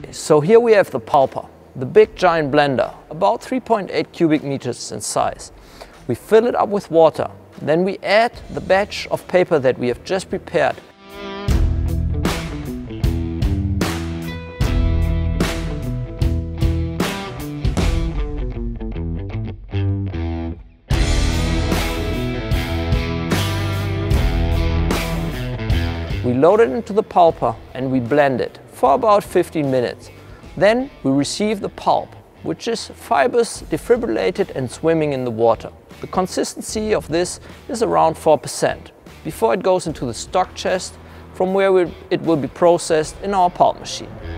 Okay, so here we have the pulper, the big giant blender, about 3.8 cubic meters in size. We fill it up with water, then we add the batch of paper that we have just prepared. We load it into the pulper and we blend it for about 15 minutes. Then we receive the pulp, which is fibers defibrillated and swimming in the water. The consistency of this is around 4% before it goes into the stock chest, from where it will be processed in our pulp machine.